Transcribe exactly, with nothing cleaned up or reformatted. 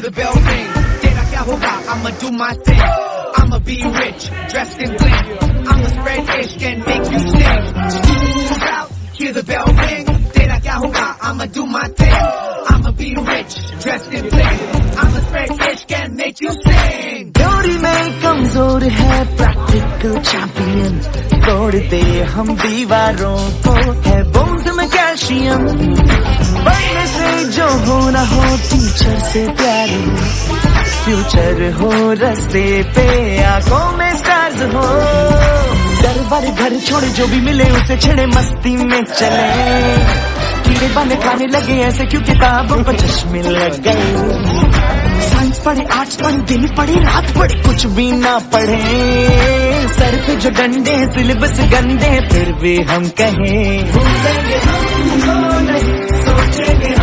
the bell ring. Tera kya hoga, I'ma do my thing. I'ma be rich, dressed in bling. I'ma spread ish and make you sing. Move out, hear the bell ring. Tera kya hoga, I'ma do my thing. I'ma be rich, dressed in bling. I'ma spread ish and make you sing. Theory में कमजोर है practical champion. तोड़ दे हम दीवारों को, है bones में calcium. बनने से जो हो ना हो, टीचर से प्यार हो, फ्यूचर हो रास्ते पे, आंखों में स्टार्स हो. डर भरे घर छोड़े, जो भी मिले उसे छेड़े, मस्ती में चले. कीड़े बाने खाने लगे ऐसे क्यों किताबों को चश्मे लग गए. साइंस पढ़े, आर्ट्स पढ़े, दिन पढ़े, रात पढ़े, कुछ भी ना पढ़े. सर पे जो डंडे, सिलेबस गंदे, फिर भी हम कहें भूलेंगे हम, सोचेंगे